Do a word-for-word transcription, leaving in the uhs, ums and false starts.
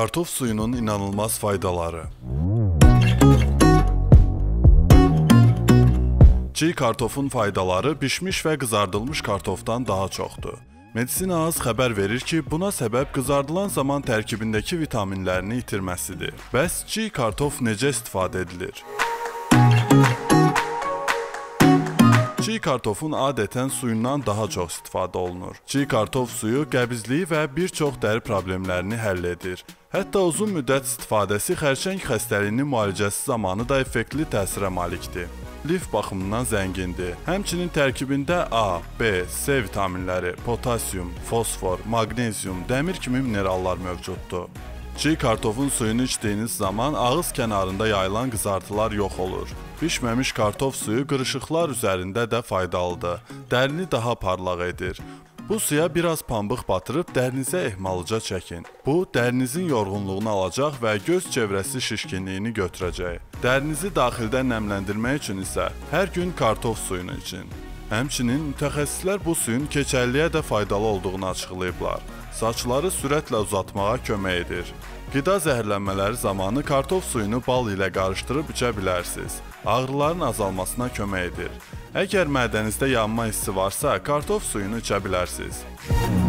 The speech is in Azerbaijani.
Kartof suyunun inanılmaz faydaları. Çiğ kartofun faydaları bişmiş və qızardılmış kartofdan daha çoxdur. Medisina ağız xəbər verir ki, buna səbəb qızardılan zaman tərkibindəki vitaminlərini itirməsidir. Bəs çiğ kartof necə istifadə edilir? Çiğ kartofun adətən suyundan daha çox istifadə olunur. Çiğ kartof suyu qəbizliyi və bir çox dəri problemlərini həll edir. Hətta uzun müddət istifadəsi xərçəng xəstəliyinin müalicəsi zamanı da effektli təsirə malikdir. Lif baxımından zəngindir. Həmçinin tərkibində A, B, C vitaminləri, potasium, fosfor, maqnezium, dəmir kimi minerallar mövcuddur. Çiğ kartofun suyunu içdiyiniz zaman ağız kənarında yayılan qızartılar yox olur. Bişməmiş kartof suyu qırışıqlar üzərində də faydalıdır. Dərini daha parlaq edir. Bu suya biraz pambıq batırıb dərinizə ehmalca çəkin. Bu, dərinizin yorğunluğunu alacaq və göz çevrəsi şişkinliyini götürəcək. Dərinizi daxildə nəmləndirmək üçün isə hər gün kartof suyunu için. Həmçinin mütəxəssislər bu suyun keçərliyə də faydalı olduğunu açıqlayıblar. Saçları sürətlə uzatmağa kömək edir. Qida zəhərlənmələri zamanı kartof suyunu bal ilə qarışdırıb içə bilərsiniz. Ağrıların azalmasına kömək edir. Əgər mədənizdə yanma hissi varsa, kartof suyunu içə bilərsiniz.